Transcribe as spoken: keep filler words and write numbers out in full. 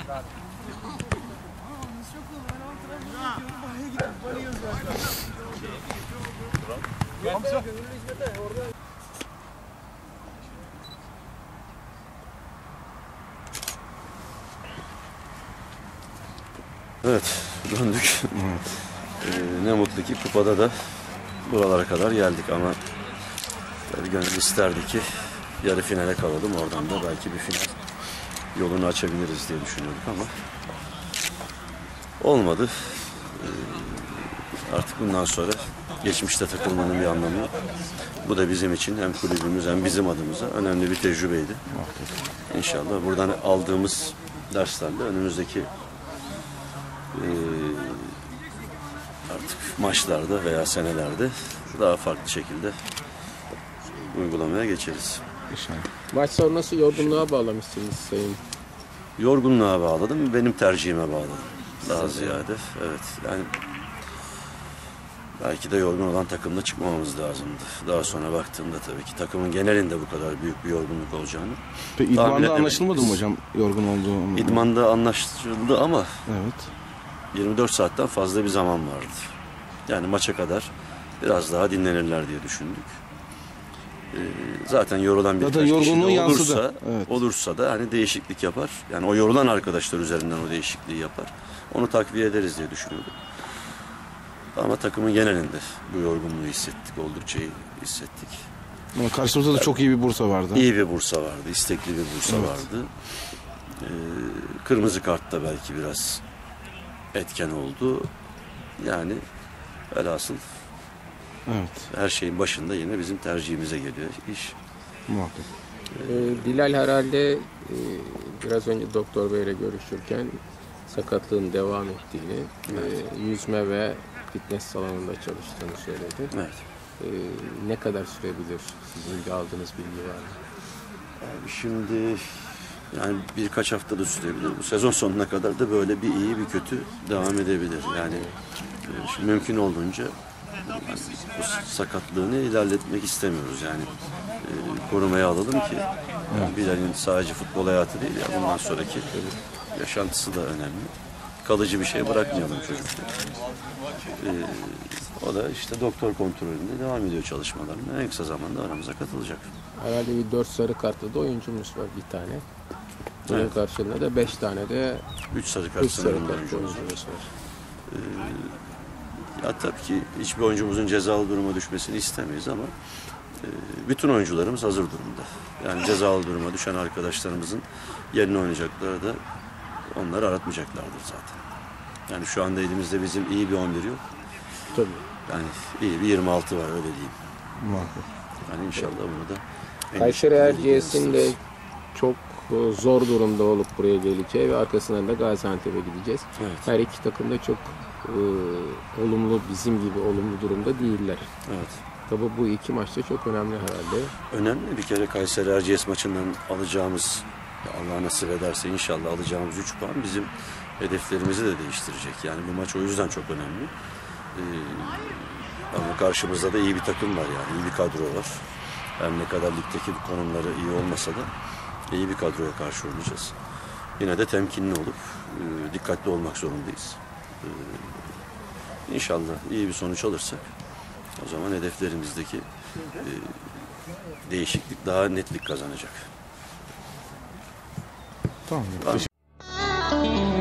Evet, döndük. Ee, ne mutlu ki kupada da buralara kadar geldik ama tabii gönül isterdi ki yarı finale kalalım. Oradan da belki bir final yolunu açabiliriz diye düşünüyorduk ama olmadı. Ee, artık bundan sonra geçmişte takılmanın bir anlamı yok. Bu da bizim için hem kulübümüz hem bizim adımıza önemli bir tecrübeydi. İnşallah buradan aldığımız derslerle önümüzdeki e, artık maçlarda veya senelerde daha farklı şekilde uygulamaya geçeriz. Maç sonrası yorgunluğa bağlamışsınız Sayın. Yorgunluğa bağladım, benim tercihime bağladım. Daha ziyade, evet. Yani belki de yorgun olan takımda çıkmamamız lazımdı. Daha sonra baktığımda tabii ki takımın genelinde bu kadar büyük bir yorgunluk olacağını. Peki idmanda anlaşılmadı mı hocam yorgun olduğu? İdmanda anlaşıldı ama evet. yirmi dört saatten fazla bir zaman vardı. Yani maça kadar biraz daha dinlenirler diye düşündük. Ee, zaten yorulan birkaç kişi de olursa, evet. olursa da hani değişiklik yapar. Yani o yorulan arkadaşlar üzerinden o değişikliği yapar. Onu takviye ederiz diye düşünüyorduk. Ama takımın genelinde bu yorgunluğu hissettik, oldukça iyi hissettik. Ama karşımızda da çok iyi bir Bursa vardı. İyi bir Bursa vardı, istekli bir Bursa evet. vardı. Ee, kırmızı kart da belki biraz etken oldu. Yani velhasıl evet. her şeyin başında yine bizim tercihimize geliyor iş. Muhakkak. Ee, Bilal herhalde e, biraz önce doktor beyle görüşürken sakatlığın devam ettiğini, evet. e, yüzme ve fitness salonunda çalıştığını söyledi. Evet. E, ne kadar sürebilir? Sizin de aldığınız bilgi var mı? Abi şimdi yani birkaç haftada sürebilir. Bu sezon sonuna kadar da böyle bir iyi bir kötü devam edebilir. Yani e, şimdi mümkün olduğunca yani bu sakatlığını ilerletmek istemiyoruz. Yani e, korumaya alalım ki evet. Bilal'in sadece futbol hayatı değil ya bundan sonraki yaşantısı da önemli. Kalıcı bir şey bırakmayalım çocuklar. Ee, o da işte doktor kontrolünde devam ediyor çalışmalarına. En kısa zamanda aramıza katılacak. Herhalde bir dört sarı kartlı da oyuncumuz var bir tane. Bunun evet. karşılığında da beş tane de üç sarı kartlı oyuncumuz var. Ee, ya tabii ki hiçbir oyuncumuzun cezalı duruma düşmesini istemeyiz ama e, bütün oyuncularımız hazır durumda. Yani cezalı duruma düşen arkadaşlarımızın yerine oynayacakları da onları aratmayacaklardır zaten. Yani şu anda elimizde bizim iyi bir on bir yok. Tabii. Yani iyi bir yirmi altı var öyle diyeyim. Muhakkak. Yani inşallah bunu da Kayseri Erciyes'in de çok zor durumda olup buraya geleceği ve arkasından da Gaziantep'e gideceğiz. Evet. Her iki takım da çok e, olumlu, bizim gibi olumlu durumda değiller. Evet. Tabii bu iki maçta çok önemli herhalde. Önemli bir kere Kayseri Erciyes maçından alacağımız, Allah nasip ederse inşallah alacağımız üç puan bizim hedeflerimizi de değiştirecek. Yani bu maç o yüzden çok önemli. Ee, ama karşımızda da iyi bir takım var yani, iyi bir kadro var. Her ne kadar ligdeki konumları iyi olmasa da iyi bir kadroya karşı oynayacağız. Yine de temkinli olup e, dikkatli olmak zorundayız. E, İnşallah iyi bir sonuç alırsak o zaman hedeflerimizdeki e, değişiklik daha netlik kazanacak. Tamam.